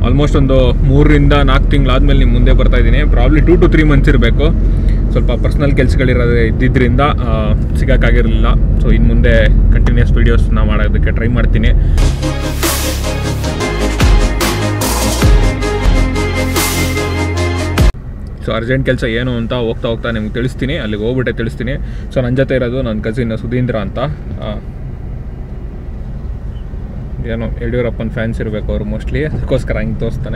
Almost ಒಂದು 3 ರಿಂದ 4 ತಿಂಗಳಾದ್ಮೇಲೆ ನಿಮ್ಮ ಮುಂದೆ ಬರ್ತಾ ಇದ್ದೀನಿ. ಪ್ರಾಬ್ಲಿ 2 to 3 ಮಂತ್ಸ್ ಇರಬೇಕು. ಸ್ವಲ್ಪ ಪರ್ಸ್ನಲ್ ಕೆಲಸಗಳಿರೋದು ಇದ್ದಿದ್ದರಿಂದ ಸಿಗೋಕ್ಕಾಗಿರಲಿಲ್ಲ. ಸೊ ಇನ್ನು ಮುಂದೆ ಕಂಟಿನ್ಯೂಸ್ ವೀಡಿಯೋಸ್ನ ಮಾಡೋದಕ್ಕೆ ಟ್ರೈ ಮಾಡ್ತೀನಿ. ಸೊ ಅರ್ಜೆಂಟ್ ಕೆಲಸ ಏನು ಅಂತ ಹೋಗ್ತಾ ನಿಮ್ಗೆ ತಿಳಿಸ್ತೀನಿ. ಅಲ್ಲಿಗೆ ಹೋಗ್ಬಿಟ್ಟೆ ತಿಳಿಸ್ತೀನಿ. ಸೊ ನನ್ನ ಜೊತೆ ಇರೋದು ನನ್ನ ಕಸಿನ್ ಸುಧೀಂದ್ರ ಅಂತ. ಏನೋ ಯಡಿಯೂರಪ್ಪನ ಫ್ಯಾನ್ಸ್ ಇರಬೇಕು ಅವರು ಮೋಸ್ಟ್ಲಿ, ಅದಕ್ಕೋಸ್ಕರ ಹಿಂಗೆ ತೋರಿಸ್ತಾನೆ.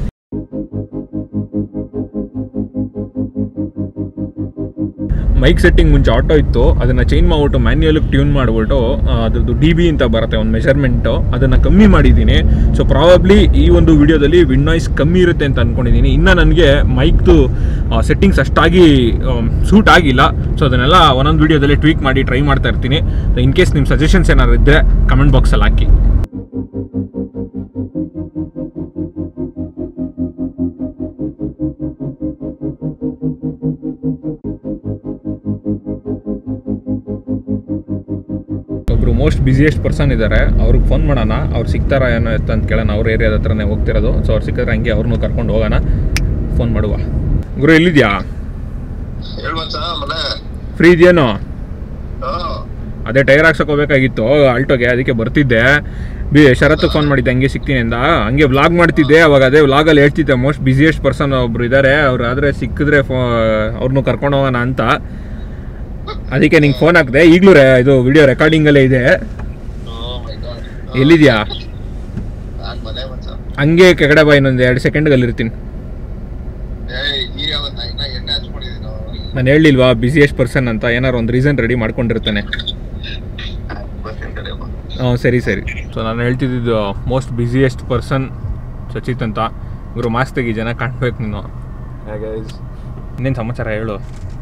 ಮೈಕ್ ಸೆಟ್ಟಿಂಗ್ ಮುಂಚೆ ಆಟೋ ಇತ್ತು, ಅದನ್ನು ಚೇಂಜ್ ಮಾಡಿಬಿಟ್ಟು ಮ್ಯಾನ್ಯುಯಲ್ಗೆ ಟ್ಯೂನ್ ಮಾಡಿಬಿಟ್ಟು ಅದ್ರದ್ದು DB ಅಂತ ಬರುತ್ತೆ ಒಂದು ಮೆಷರ್ಮೆಂಟು, ಅದನ್ನು ಕಮ್ಮಿ ಮಾಡಿದ್ದೀನಿ. ಸೊ ಪ್ರಾಬಬ್ಲಿ ಈ ಒಂದು ವಿಡಿಯೋದಲ್ಲಿ ವಿಂಡ್ ನಾಯ್ಸ್ ಕಮ್ಮಿ ಇರುತ್ತೆ ಅಂತ ಅಂದ್ಕೊಂಡಿದ್ದೀನಿ. ಇನ್ನು ನನಗೆ ಮೈಕ್ದು ಸೆಟ್ಟಿಂಗ್ಸ್ ಅಷ್ಟಾಗಿ ಸೂಟ್ ಆಗಿಲ್ಲ. ಸೊ ಅದನ್ನೆಲ್ಲ ಒಂದೊಂದು ವೀಡಿಯೋದಲ್ಲಿ ಟ್ವೀಕ್ ಮಾಡಿ ಟ್ರೈ ಮಾಡ್ತಾ ಇರ್ತೀನಿ. ಇನ್ ಕೇಸ್ ನಿಮ್ಮ ಸಜೆಷನ್ಸ್ ಏನಾದ್ರು ಇದ್ದರೆ ಕಮೆಂಟ್ ಬಾಕ್ಸಲ್ಲಿ ಹಾಕಿ. ಒಬ್ರು ಮೋಸ್ಟ್ ಬಿಸಿಯೆಸ್ಟ್ ಪರ್ಸನ್ ಇದ್ದಾರೆ, ಅವ್ರಿಗೆ ಫೋನ್ ಮಾಡೋಣ. ಅವ್ರು ಸಿಗ್ತಾರಾ ಏನೋ ಅಂತ ಕೇಳೋಣ. ಅವ್ರ ಏರಿಯಾದ ಹತ್ರನೇ ಹೋಗ್ತಿರೋದು. ಸೊ ಅವ್ರು ಸಿಕ್ಕಿದ್ರೆ ಹಂಗೆ ಅವ್ರನ್ನೂ ಕರ್ಕೊಂಡು ಹೋಗೋಣ. ಫೋನ್ ಮಾಡುವ. ಗುರು ಎಲ್ಲಿದ್ಯಾ? ಫ್ರೀ ಇದೆಯೇನೋ? ಅದೇ ಟೈರ್ ಹಾಕ್ಸಕ್ಕೆ ಹೋಗ್ಬೇಕಾಗಿತ್ತು ಆಲ್ಟೋಗೆ, ಅದಕ್ಕೆ ಬರ್ತಿದ್ದೆ. ಶರತ್ಗೆ ಫೋನ್ ಮಾಡಿದ್ದೆ ಹಂಗೆ ಸಿಗ್ತೀನಿ ಅಂತ. ಹಂಗೆ ವ್ಲಾಗ್ ಮಾಡ್ತಿದ್ದೆ. ಅವಾಗ ಅದೇ ವ್ಲಾಗಲ್ಲಿ ಹೇಳ್ತಿದ್ದೆ ಮೋಸ್ಟ್ ಬಿಸಿಯೆಸ್ಟ್ ಪರ್ಸನ್ ಒಬ್ರು ಇದ್ದಾರೆ, ಅವ್ರು ಆದರೆ ಸಿಕ್ಕಿದ್ರೆ ಅವ್ರನ್ನೂ ಕರ್ಕೊಂಡು ಹೋಗೋಣ ಅಂತ. ಅದಕ್ಕೆ ನಿಂಗೆ ಫೋನ್ ಹಾಕಿದೆ. ಈಗಲೂ ಇದು ವಿಡಿಯೋ ರೆಕಾರ್ಡಿಂಗಲ್ಲೇ ಇದೆ. ಎಲ್ಲಿದ್ಯಾ? ಹಂಗೆ ಕೆಗಡೆ ಬಾ, ಇನ್ನೊಂದು 2 ಸೆಕೆಂಡ್ಗಲ್ಲಿ ಇರ್ತೀನಿ. ನಾನು ಹೇಳಿಲ್ವಾ ಬಿಸಿಯೆಸ್ಟ್ ಪರ್ಸನ್ ಅಂತ? ಏನಾರು ಒಂದು ರೀಸನ್ ರೆಡಿ ಮಾಡ್ಕೊಂಡಿರ್ತಾನೆ. ಸರಿ. ಸೊ ನಾನು ಹೇಳ್ತಿದ್ದು ಮೋಸ್ಟ್ ಬಿಸಿಯೆಸ್ಟ್ ಪರ್ಸನ್ ಸಚಿತ್ ಅಂತ. ಇವರು ಮಾಸ್ಕ್ ತೆಗಿ, ಜನ ಕಾಣ್ಬೇಕು ನೀನು. ಇನ್ನೇನು ಸಮಾಚಾರ ಹೇಳು.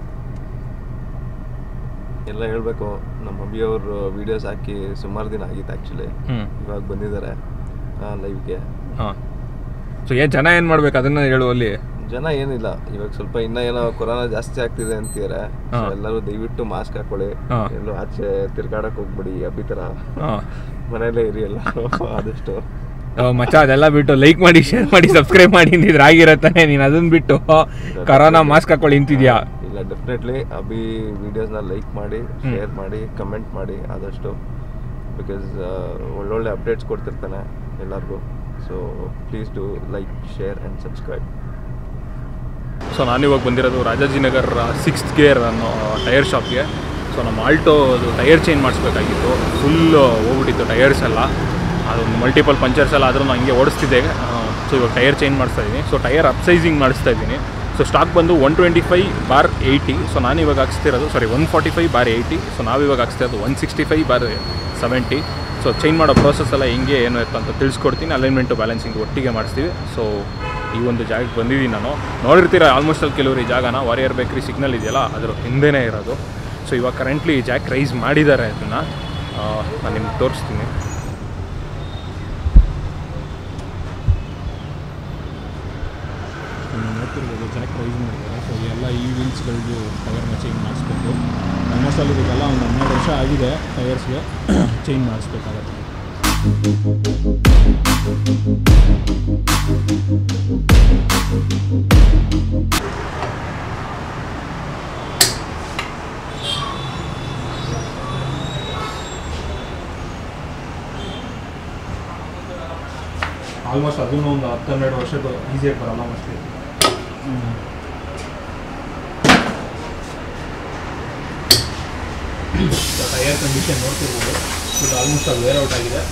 ಎಲ್ಲ ಹೇಳಬೇಕು. ನಮ್ಮ ಅಭಿಯವರು ವೀಡಿಯೋಸ್ ಹಾಕಿ ಸುಮಾರು ದಿನ ಆಗಿತ್ತು ಆ್ಯಕ್ಚುಲಿ. ಇವಾಗ ಬಂದಿದ್ದಾರೆ ಲೈವ್ಗೆ. ಸೊ ಜನ ಏನು ಮಾಡ್ಬೇಕು ಅದನ್ನ ಹೇಳು. ಅಲ್ಲಿ ಜನ ಏನಿಲ್ಲ, ಇವಾಗ ಸ್ವಲ್ಪ ಏನೋ ಕೊರೋನಾ ಜಾಸ್ತಿ ಆಗ್ತಿದೆ ಅಂತಿದ್ದಾರೆ. ಎಲ್ಲರೂ ದಯವಿಟ್ಟು ಮಾಸ್ಕ್ ಹಾಕೊಳ್ಳಿ, ಎಲ್ಲೂ ಆಚೆ ತಿರ್ಗಾಡಕ್ಕೆ ಹೋಗ್ಬಿಡಿ. ಅಭಿ ಥರ ಮನೇಲೇ ಇರಿ ಎಲ್ಲ ಆದಷ್ಟು. ಮಚ್ಚ ಅದೆಲ್ಲ ಬಿಟ್ಟು ಲೈಕ್ ಮಾಡಿ, ಶೇರ್ ಮಾಡಿ, ಸಬ್ಸ್ಕ್ರೈಬ್ ಮಾಡಿ ಅಂತಿದ್ರೆ ಆಗಿರತ್ತಾನೆ. ನೀನು ಅದನ್ನ ಬಿಟ್ಟು ಕೊರೋನಾ ಮಾಸ್ಕ್ ಹಾಕೊಳ್ಳಿ ನಿಂತಿದ್ಯಾ? ಇಲ್ಲ, ಡೆಫಿನೆಟ್ಲಿ ಅಭಿ ವಿಡಿಯೋಸ್ನ ಲೈಕ್ ಮಾಡಿ, ಶೇರ್ ಮಾಡಿ, ಕಮೆಂಟ್ ಮಾಡಿ ಆದಷ್ಟು. ಬಿಕಾಸ್ ಒಳ್ಳೊಳ್ಳೆ ಅಪ್ಡೇಟ್ಸ್ ಕೊಡ್ತಿರ್ತಾನೆ ಎಲ್ಲರಿಗೂ. So please do like, share and subscribe. So ನಾನಿವಾಗ ಬಂದಿರೋದು ರಾಜಾಜಿನಗರ್ 6th ಗೇರ್ ಅನ್ನೋ ಟೈರ್ ಶಾಪ್ಗೆ. ಸೊ ನಮ್ಮ ಆಲ್ಟೋ ಅದು ಟೈರ್ ಚೇಂಜ್ ಮಾಡಿಸ್ಬೇಕಾಗಿತ್ತು. ಫುಲ್ ಹೋಗ್ಬಿಟ್ಟಿತ್ತು ಟೈರ್ಸ್ ಎಲ್ಲ. ಅದೊಂದು ಮಲ್ಟಿಪಲ್ ಪಂಚರ್ಸ್ ಎಲ್ಲ ಆದರೂ ಹಂಗೆ ಓಡಿಸ್ತಿದ್ದೆ. ಸೊ ಇವಾಗ ಟೈರ್ ಚೇಂಜ್ ಮಾಡಿಸ್ತಾ ಇದ್ದೀನಿ. ಸೊ ಟೈರ್ ಅಪ್ಸೈಸಿಂಗ್ ಮಾಡಿಸ್ತಾ ಇದ್ದೀನಿ. ಸೊ ಸ್ಟಾಕ್ ಬಂದು 125/80. ಸೊ ನಾನು ಇವಾಗ ಹಾಕ್ಸ್ತಿರೋದು 145/80. ಸೊ ನಾವಿವಾಗ ಹಾಕ್ಸ್ತಿರೋದು 165/70. ಸೊ ಚೇಂಜ್ ಮಾಡೋ ಪ್ರೋಸೆಸ್ ಎಲ್ಲ ಹೆಂಗೆ ಏನು ಇತ್ತು ಅಂತ ತಿಳಿಸ್ಕೊಡ್ತೀನಿ. ಅಲೈನ್ಮೆಂಟು ಬ್ಯಾಲೆನ್ಸಿಂಗ್ ಒಟ್ಟಿಗೆ ಮಾಡಿಸ್ತೀವಿ. ಸೊ ಈ ಒಂದು ಜಾಗಕ್ಕೆ ಬಂದಿದ್ದೀನಿ ನಾನು. ನೋಡಿರ್ತೀರ ಆಲ್ಮೋಸ್ಟ್ ಅಲ್ಲಿ ಕೆಲವರು ಈ ಜಾಗನ ವಾರಿಯರ್ ಬೇಕ್ರಿ ಸಿಗ್ನಲ್ ಇದೆಯಲ್ಲ ಅದ್ರ ಹಿಂದೆನೇ ಇರೋದು. ಸೊ ಇವಾಗ ಕರೆಂಟ್ಲಿ ಈ ಜಾಗ ರೈಸ್ ಮಾಡಿದ್ದಾರೆ. ಅದನ್ನು ನಾನು ನಿಮ್ಗೆ ತೋರಿಸ್ತೀನಿ. ನೋಡ್ತಿರ್ಬೋದು ಜಾಕ್ ರೈಸ್ ಮಾಡಿದ್ದಾರೆ. ಸೊ ಎಲ್ಲ ಈ ವೀಲ್ಸ್ಗಳಿಗೂ ಟೈರ್ನ ಚೇಂಜ್ ಮಾಡಿಸ್ಬೇಕು. ಆಲ್ಮೋಸ್ಟ್ ಅಲ್ಲಿ ಇದೆಲ್ಲ ಒಂದು 12 ವರ್ಷ ಆಗಿದೆ ಟೈರ್ಸ್ಗೆ ಚೇಂಜ್ ಮಾಡಿಸ್ಬೇಕಾಗತ್ತೆ. ಆಲ್ಮೋಸ್ಟ್ ಅದನ್ನು ಒಂದು 10-12 ವರ್ಷದ ಈಸಿಯಾಗಿ ಬರಲ್ಲ ಮೋಸ್ಟ್ಲಿ. ಟೈರ್ ಕಂಡೀಷನ್ ನೋಡ್ತಿರ್ಬೋದು. ಇದು ಆಲ್ಮೋಸ್ಟ್ ಅದು ವೇರ್ ಔಟ್ ಆಗಿದೆ.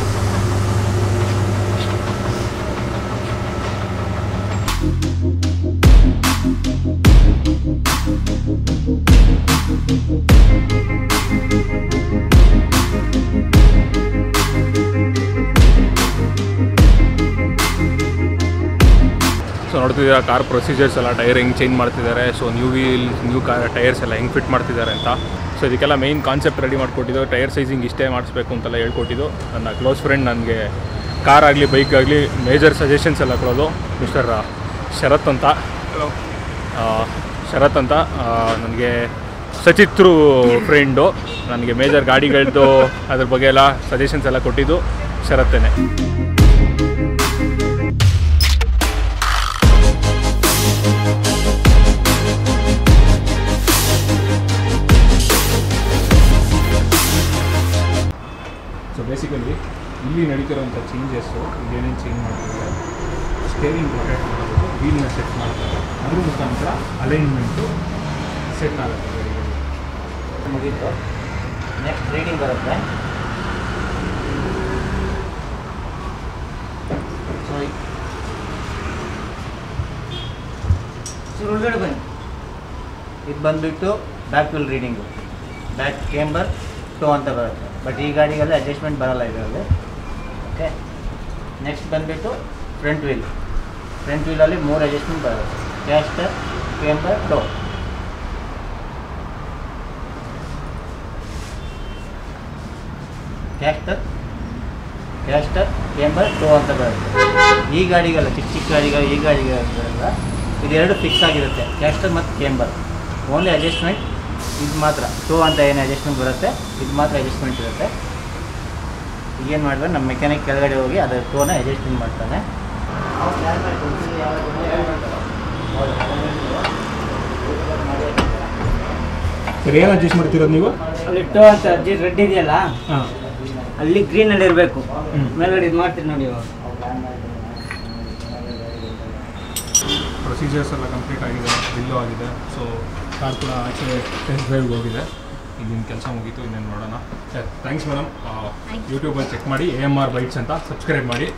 ಸೊ ನೋಡ್ತಿದ್ದೀರಾ ಕಾರ್ ಪ್ರೊಸೀಜರ್ಸ್ ಎಲ್ಲ, ಟೈರ್ ಹೆಂಗೆ ಚೇಂಜ್ ಮಾಡ್ತಿದ್ದಾರೆ. ಸೊ ನ್ಯೂ ಟೈರ್ಸ್ ಎಲ್ಲ ಹೆಂಗೆ ಫಿಟ್ ಮಾಡ್ತಿದ್ದಾರೆ ಅಂತ. ಸೊ ಇದಕ್ಕೆಲ್ಲ ಮೇಯ್ನ್ ಕಾನ್ಸೆಪ್ಟ್ ರೆಡಿ ಮಾಡಿಕೊಟ್ಟಿದ್ದು. ಟೈರ್ ಸೈಜಿಂಗ್ ಇಷ್ಟೇ ಮಾಡಿಸ್ಬೇಕು ಅಂತೆಲ್ಲ ಹೇಳ್ಕೊಟ್ಟಿದ್ದು ನನ್ನ ಕ್ಲೋಸ್ ಫ್ರೆಂಡ್. ನನಗೆ ಕಾರ್ ಆಗಲಿ ಬೈಕ್ ಆಗಲಿ ಮೇಜರ್ ಸಜೆಷನ್ಸ್ ಎಲ್ಲ ಕೊಡೋದು ಮಿಸ್ಟರ್ ಶರತ್ ಅಂತ. ನನಗೆ ಸಚಿತ್ರು ಫ್ರೆಂಡು. ನನಗೆ ಮೇಜರ್ ಗಾಡಿಗಳದ್ದು ಅದ್ರ ಬಗ್ಗೆ ಎಲ್ಲ ಸಜೆಷನ್ಸ್ ಎಲ್ಲ ಕೊಟ್ಟಿದ್ದು ಶರತ್ತೇನೆ. ಹೇಳ್ತಿರೋಂಥ ಚೇಂಜಸ್ಸು ಏನೇನು ಚೇಂಜ್ ಮಾಡ್ತಾರೆ, ಸ್ಟೇರಿಂಗ್ ರೊಟೇಟ್ ಮಾಡೋದು, ವೀಲ್ನ ಸೆಟ್ ಮಾಡ್ತಾರೆ, ಅದ್ರ ಮುಖಾಂತರ ಅಲೈನ್ಮೆಂಟು ಸೆಟ್ ಆಗುತ್ತೆ ಗಾಡಿಗೆ. ಮುಗೀತು. ನೆಕ್ಸ್ಟ್ ರೀಡಿಂಗ್ ಬರುತ್ತೆ. ಸೊ ಒಳಗಡೆ ಬನ್ನಿ. ಇದು ಬಂದುಬಿಟ್ಟು back wheel reading, back camber toe ಅಂತ ಬರುತ್ತೆ. ಬಟ್ ಈ ಗಾಡಿಗೆಲ್ಲ ಅಡ್ಜಸ್ಟ್ಮೆಂಟ್ ಬರೋಲ್ಲ ಇದರಲ್ಲಿ. ಓಕೆ, ನೆಕ್ಸ್ಟ್ ಬಂದುಬಿಟ್ಟು ಫ್ರಂಟ್ ವೀಲಲ್ಲಿ 3 ಅಡ್ಜಸ್ಟ್ಮೆಂಟ್ ಬರುತ್ತೆ: caster, camber, toe. Caster, camber, toe ಅಂತ ಬರುತ್ತೆ. ಈ ಗಾಡಿಗೆಲ್ಲ ಚಿಕ್ಕ ಗಾಡಿಗಳು, ಈ ಗಾಡಿಗೆಲ್ಲ ಇದೆರಡು ಫಿಕ್ಸ್ ಆಗಿರುತ್ತೆ, ಕ್ಯಾಸ್ಟರ್ ಮತ್ತು ಕೇಂಬರ್. ಓನ್ಲಿ ಅಡ್ಜಸ್ಟ್ಮೆಂಟ್ ಇದು ಮಾತ್ರ, ಟೋ ಅಂತ ಏನು ಅಡ್ಜಸ್ಟ್ಮೆಂಟ್ ಬರುತ್ತೆ ಇದು ಮಾತ್ರ ಅಡ್ಜಸ್ಟ್ಮೆಂಟ್ ಇರುತ್ತೆ. ಈಗೇನು ಮಾಡಿದ್ರೆ ನಮ್ಮ ಮೆಕ್ಯಾನಿಕ್ ಕೆಳಗಡೆ ಹೋಗಿ ಅದರ ಟೋನ ಅಡ್ಜಸ್ಟ್ಮೆಂಟ್ ಮಾಡ್ತಾನೆ. ಸರಿ, ಏನು ಅಡ್ಜಸ್ಟ್ ಮಾಡ್ತಿರೋದು ನೀವು? ಅಲ್ಲಿ ಟೋ ಅಂತ ರೆಡ್ ಇದೆಯಲ್ಲ, ಅಲ್ಲಿ ಗ್ರೀನಲ್ಲಿ ಇರಬೇಕು. ಮೇಲ್ಗಡೆ ಇದು ಮಾಡ್ತೀರಿ ನೋಡಿ. ಇವಾಗ ಪ್ರೊಸೀಜರ್ಸ್ ಎಲ್ಲ ಕಂಪ್ಲೀಟ್ ಆಗಿದೆ, ಬಿಲ್ಲು ಆಗಿದೆ. ಸೊ ಕಾರ್ ಕೂಡ ಆಚೆ ಟೆಸ್ಟ್ ಡ್ರೈವ್ಗೆ ಹೋಗಿದೆ. ಇಲ್ಲಿನ ಕೆಲಸ ಮುಗೀತು, ಇನ್ನೇನು ನೋಡೋಣ. Thanks madam. ಯೂಟ್ಯೂಬಲ್ಲಿ ಚೆಕ್ ಮಾಡಿ AMR ಬೈಟ್ಸ್ ಅಂತ ಸಬ್ಸ್ಕ್ರೈಬ್ ಮಾಡಿ.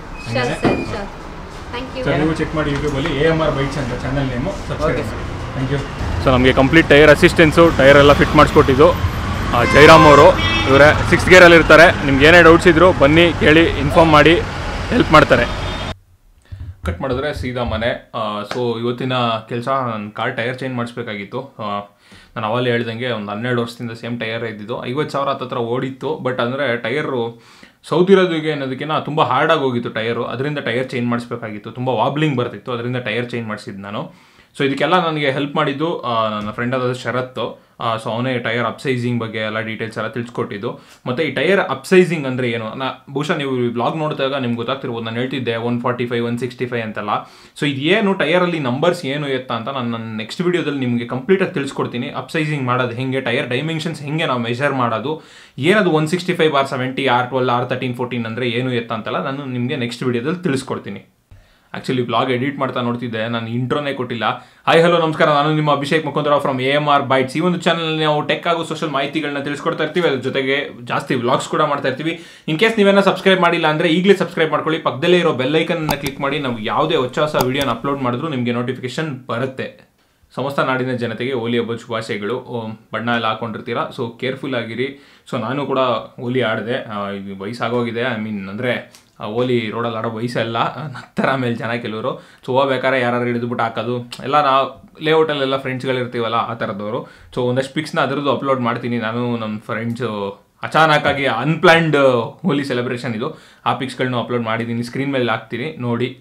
ಸರ್ ನೀವು ಚೆಕ್ ಮಾಡಿ ಯೂಟ್ಯೂಬಲ್ಲಿ AMR ಬೈಟ್ಸ್ ಅಂತ ಚಾನಲ್ ನೇಮು ಸಬ್ಸ್ಕ್ರೈಬ್ ಮಾಡಿ. Thank you. ಸೊ ನಮಗೆ ಕಂಪ್ಲೀಟ್ ಟೈರ್ ಅಸಿಸ್ಟೆನ್ಸು, ಟೈರ್ ಎಲ್ಲ ಫಿಟ್ ಮಾಡಿಸ್ಕೊಟ್ಟಿದ್ದು ಜೈರಾಮ್ ಅವರು. ಇವರೇ 6th ಗೇರಲ್ಲಿ ಇರ್ತಾರೆ. ನಿಮ್ಗೆ ಏನೇ ಡೌಟ್ಸ್ ಇದ್ದರೂ ಬನ್ನಿ, ಕೇಳಿ, ಇನ್ಫಾರ್ಮ್ ಮಾಡಿ, ಹೆಲ್ಪ್ ಮಾಡ್ತಾರೆ. ಕಟ್ ಮಾಡಿದ್ರೆ ಸೀದಾ ಮನೆ. ಸೊ ಇವತ್ತಿನ ಕೆಲಸ, ನನ್ನ ಕಾರ್ ಟೈರ್ ಚೇಂಜ್ ಮಾಡಿಸ್ಬೇಕಾಗಿತ್ತು. ನಾನು ಅವಲ್ಲಿ ಹೇಳ್ದಂಗೆ ಒಂದು 12 ವರ್ಷದಿಂದ ಸೇಮ್ ಟೈರ್ ಇದ್ದಿದ್ದು. 50,000 ಹತ್ತಿರ ಓಡಿತ್ತು. ಬಟ್ ಅಂದರೆ ಟೈರು ಸೌದಿರೋದಿಗೆ ಅನ್ನೋದಕ್ಕಿಂತ ತುಂಬ ಹಾರ್ಡಾಗಿ ಹೋಗಿತ್ತು ಟೈರು. ಅದರಿಂದ ಟೈರ್ ಚೇಂಜ್ ಮಾಡಿಸ್ಬೇಕಾಗಿತ್ತು. ತುಂಬ ವಾಬ್ಲಿಂಗ್ ಬರ್ತಿತ್ತು, ಅದರಿಂದ ಟೈರ್ ಚೇಂಜ್ ಮಾಡಿಸಿದ್ದು ನಾನು. ಸೊ ಇದಕ್ಕೆಲ್ಲ ನನಗೆ ಹೆಲ್ಪ್ ಮಾಡಿದ್ದು ನನ್ನ ಫ್ರೆಂಡ್ ಆದ ಶರತ್ತು. ಸೊ ಅವನೇ ಟೈರ್ ಅಪ್ಸೈಸಿಂಗ್ ಬಗ್ಗೆ ಎಲ್ಲ ಡೀಟೇಲ್ಸ್ ಎಲ್ಲ ತಿಳಿಸ್ಕೊಟ್ಟಿದ್ದು. ಮತ್ತು ಈ ಟೈರ್ ಅಪ್ಸೈಸಿಂಗ್ ಅಂದರೆ ಏನು, ಬಹುಶಃ ನೀವು ಬ್ಲಾಗ್ ನೋಡಿದಾಗ ನಿಮ್ಗೆ ಗೊತ್ತಾಗ್ತಿರ್ಬೋದು. ನಾನು ಹೇಳ್ತಿದ್ದೆ 145, 165 ಅಂತೆಲ್ಲ. ಸೊ ಇದು ಟೈರಲ್ಲಿ ನಂಬರ್ಸ್ ಏನು ಎತ್ತ ಅಂತ ನಾನು ನೆಕ್ಸ್ಟ್ ವೀಡಿಯೋದಲ್ಲಿ ನಿಮಗೆ ಕಂಪ್ಲೀಟಾಗಿ ತಿಳಿಸ್ಕೊಡ್ತೀನಿ. ಅಪ್ಸೈಸಿಂಗ್ ಮಾಡೋದು ಹೆಂಗೆ, ಟೈರ್ ಡೈಮೆನ್ಷನ್ಸ್ ಹೆಂಗೆ ನಾವು ಮೆಷರ್ ಮಾಡೋದು, ಏನದು 165/70, R12, R13, 14 ಅಂದರೆ ಏನು ಎತ್ತ ಅಂತೆಲ್ಲ ನಾನು ನಿಮಗೆ ನೆಕ್ಸ್ಟ್ ವೀಡಿಯೋದಲ್ಲಿ ತಿಳಿಸ್ಕೊಡ್ತೀನಿ. ಆ್ಯಕ್ಚುಲಿ ಬ್ಲಾಗ್ ಎಡಿಟ್ ಮಾಡ್ತಾ ನೋಡ್ತಿದ್ದೆ, ನಾನು ಇಂಟ್ರೋನೇ ಕೊಟ್ಟಿಲ್ಲ. ಹಾಯ್ ಹಲೋ ನಮಸ್ಕಾರ, ನಾನು ನಿಮ್ಮ Abhishek Mukundrao from AMR bytes. ಈ ಒಂದು ಚಾನಲ್ನಲ್ಲಿ ನಾವು ಟೆಕ್ ಹಾಗೂ ಸೋಷಲ್ ಮಾಹಿತಿಗಳನ್ನ ತಿಳಿಸ್ಕೊಡ್ತಾ ಇರ್ತೀವಿ. ಅದ್ರ ಜೊತೆಗೆ ಜಾಸ್ತಿ ವ್ಲಾಗ್ಸ್ ಕೂಡ ಮಾಡ್ತಾ ಇರ್ತೀವಿ. ಇನ್ ಕೇಸ್ ನೀವೇನೋ ಸಬ್ಸ್ಕ್ರೈಬ್ ಮಾಡಿಲ್ಲ ಅಂದರೆ ಈಗಲೇ ಸಬ್ಸ್ಕ್ರೈಬ್ ಮಾಡ್ಕೊಳ್ಳಿ. ಪಕ್ಕದಲ್ಲೇ ಇರೋ ಬೆಲ್ಲೈಕನ್ನ ಕ್ಲಿಕ್ ಮಾಡಿ. ನಾವು ಯಾವುದೇ ಹೊಸ ವಿಡಿಯೋನ ಅಪ್ಲೋಡ್ ಮಾಡಿದ್ರು ನಿಮಗೆ ನೋಟಿಫಿಕೇಶನ್ ಬರುತ್ತೆ. ಸಮಸ್ತ ನಾಡಿನ ಜನತೆಗೆ ಹೋಲಿ ಹಬ್ಬದ ಶುಭಾಶಯಗಳು. ಬಣ್ಣ ಎಲ್ಲ ಹಾಕೊಂಡಿರ್ತೀರಾ, ಸೊ ಕೇರ್ಫುಲ್ ಆಗಿರಿ. ಸೊ ನಾನು ಕೂಡ ಹೋಲಿ ಆಡಿದೆ. ಇದು ವಯಸ್ಸಾಗೋಗಿದೆ, ಅಂದರೆ ಹೋಲಿ ರೋಡಲ್ಲಿ ಆಡೋ ವಯಸ್ಸೆಲ್ಲ ನಗ್ತಾರೆ ಆಮೇಲೆ ಜನ ಕೆಲವರು. ಸೊ ಹೋಗ್ಬೇಕಾದ್ರೆ ಯಾರು ಹಿಡಿದುಬಿಟ್ಟು ಹಾಕೋದು ಎಲ್ಲ, ನಾವು ಲೇಔಟಲ್ಲೆಲ್ಲ ಫ್ರೆಂಡ್ಸ್ಗಳಿರ್ತೀವಲ್ಲ ಆ ಥರದವರು. ಸೊ ಒಂದಷ್ಟು ಪಿಕ್ಸ್ನ ಅದರದ್ದು ಅಪ್ಲೋಡ್ ಮಾಡ್ತೀನಿ. ನಾನು ನಮ್ಮ ಫ್ರೆಂಡ್ಸು ಅಚಾನಕ್ಕಾಗಿ ಅನ್ಪ್ಲ್ಯಾನ್ಡ್ ಹೋಲಿ ಸೆಲೆಬ್ರೇಷನ್ ಇದು. ಆ ಪಿಕ್ಸ್ಗಳನ್ನೂ ಅಪ್ಲೋಡ್ ಮಾಡಿದ್ದೀನಿ, ಸ್ಕ್ರೀನ್ ಮೇಲೆ ಹಾಕ್ತೀನಿ ನೋಡಿ.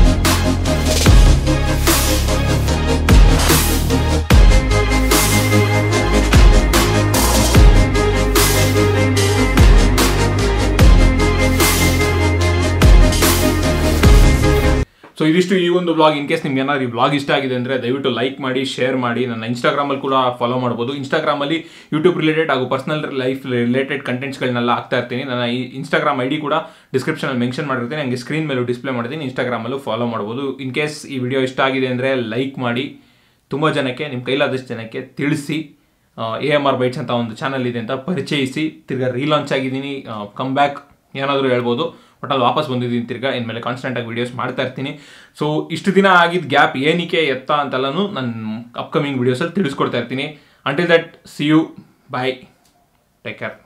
ಸೊ ಇದಿಷ್ಟು ಈ ಒಂದು ಬ್ಲಾಗ್. ಇನ್ ಕೇಸ್ ನಿಮ್ಗೆ ಏನಾದ್ರು ಈ ಬ್ಲಾಗ್ ಇಷ್ಟ ಆಗಿದೆ ಅಂದರೆ ದಯವಿಟ್ಟು ಲೈಕ್ ಮಾಡಿ, ಶೇರ್ ಮಾಡಿ. ನನ್ನ ಇನ್ಸ್ಟಾಗ್ರಾಮಲ್ಲಿ ಕೂಡ ಫಾಲೋ ಮಾಡ್ಬೋದು. ಇನ್ಸ್ಟಾಗ್ರಾಮಲ್ಲಿ ಯೂಟ್ಯೂಬ್ ರಿಲೇಟೆಡ್ ಹಾಗೂ ಪರ್ಸನಲ್ ಲೈಫ್ ರಿಲೇಟೆಡ್ ಕಂಟೆಂಟ್ಸ್ಗಳನ್ನೆಲ್ಲ ಹಾಕ್ತಾ ಇರ್ತೀನಿ. ನನ್ನ ಈ ಇನ್ಸ್ಟಾಗ್ರಾಮ್ ID ಕೂಡ ಡಿಸ್ಕ್ರಿಪ್ಷನಲ್ಲಿ ಮೆನ್ಷನ್ ಮಾಡಿರ್ತೀನಿ. ಹಂಗೆ ಸ್ಕ್ರೀನ್ ಮೇಲೂ ಡಿಸ್ಪ್ಲೇ ಮಾಡ್ತೀನಿ. ಇನ್ಸ್ಟಾಗ್ರಾಮಲ್ಲೂ ಫಾಲೋ ಮಾಡ್ಬೋದು. ಇನ್ ಕೇಸ್ ಈ ವಿಡಿಯೋ ಇಷ್ಟ ಆಗಿದೆ ಅಂದರೆ ಲೈಕ್ ಮಾಡಿ, ತುಂಬ ಜನಕ್ಕೆ, ನಿಮ್ಮ ಕೈಲಾದಷ್ಟು ಜನಕ್ಕೆ ತಿಳಿಸಿ. AMR ಬೈಟ್ಸ್ ಅಂತ ಒಂದು ಚಾನಲ್ ಇದೆ ಅಂತ ಪರಿಚಯಿಸಿ. ತಿರ್ಗಾ ರೀಲಾಂಚ್ ಆಗಿದ್ದೀನಿ, ಕಮ್ ಬ್ಯಾಕ್ ಏನಾದರೂ ಹೇಳ್ಬೋದು. ಬಟ್ ಅಲ್ಲಿ ವಾಪಸ್ ಬಂದಿದ್ದೀನಿ ತಿರ್ಗಾ. ಇನ್ಮೇಲೆ ಕಾನ್ಸ್ಟೆಂಟಾಗಿ ವೀಡಿಯೋಸ್ ಮಾಡ್ತಾ ಇರ್ತೀನಿ. ಸೊ ಇಷ್ಟು ದಿನ ಆಗಿದ್ದ ಗ್ಯಾಪ್ ಏನಕ್ಕೆ ಎತ್ತ ಅಂತೆಲ್ಲನೂ ನನ್ನ ಅಪ್ಕಮಿಂಗ್ ವೀಡಿಯೋಸಲ್ಲಿ ತಿಳಿಸ್ಕೊಡ್ತಾ ಇರ್ತೀನಿ. Until that, see you, bye, take care.